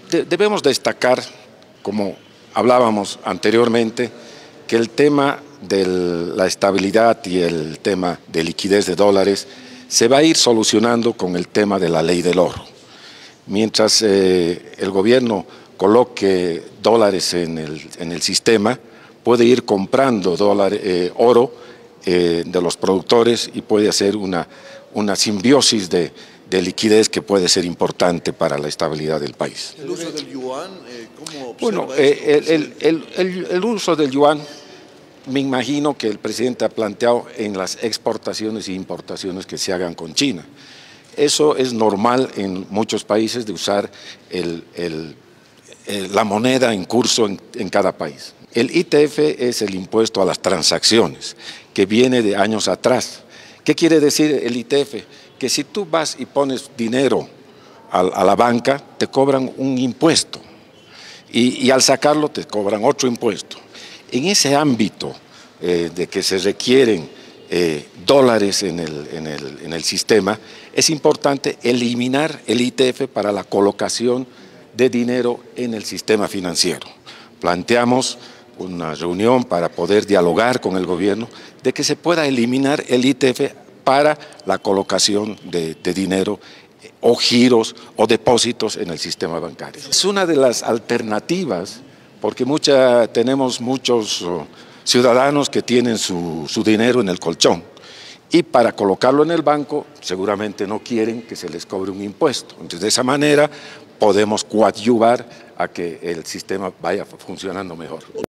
Debemos destacar, como hablábamos anteriormente, que el tema de la estabilidad y el tema de liquidez de dólares se va a ir solucionando con el tema de la ley del oro. Mientras el gobierno coloque dólares en el sistema, puede ir comprando oro de los productores y puede hacer una simbiosis de liquidez que puede ser importante para la estabilidad del país. ¿El uso del yuan, cómo Bueno, observa eso? el uso del yuan, me imagino que el presidente ha planteado en las exportaciones e importaciones que se hagan con China. Eso es normal en muchos países de usar la moneda en curso en cada país. El ITF es el impuesto a las transacciones, que viene de años atrás. ¿Qué quiere decir el ITF? Que si tú vas y pones dinero a la banca, te cobran un impuesto y al sacarlo te cobran otro impuesto. En ese ámbito de que se requieren dólares en el sistema, es importante eliminar el ITF para la colocación de dinero en el sistema financiero. Planteamos una reunión para poder dialogar con el gobierno de que se pueda eliminar el ITF para la colocación de dinero o giros o depósitos en el sistema bancario. Es una de las alternativas porque tenemos muchos ciudadanos que tienen su dinero en el colchón y para colocarlo en el banco seguramente no quieren que se les cobre un impuesto. Entonces de esa manera podemos coadyuvar a que el sistema vaya funcionando mejor.